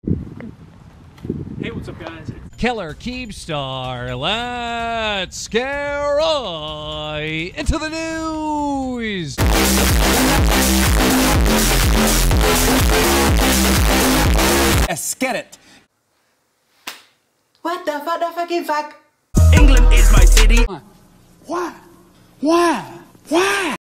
Hey, what's up, guys? Keller Keemstar, let's get right into the news. Let's get it. What the fuck, the fucking fuck? England is my city. Why? Why? Why?